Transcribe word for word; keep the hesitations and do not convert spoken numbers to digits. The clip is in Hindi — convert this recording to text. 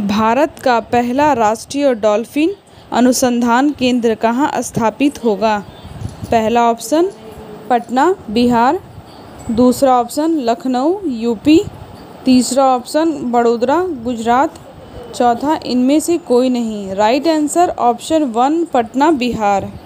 भारत का पहला राष्ट्रीय डॉल्फिन अनुसंधान केंद्र कहाँ स्थापित होगा? पहला ऑप्शन पटना बिहार, दूसरा ऑप्शन लखनऊ यूपी, तीसरा ऑप्शन बड़ोदरा गुजरात, चौथा इनमें से कोई नहीं। Right answer option one Patna Bihar.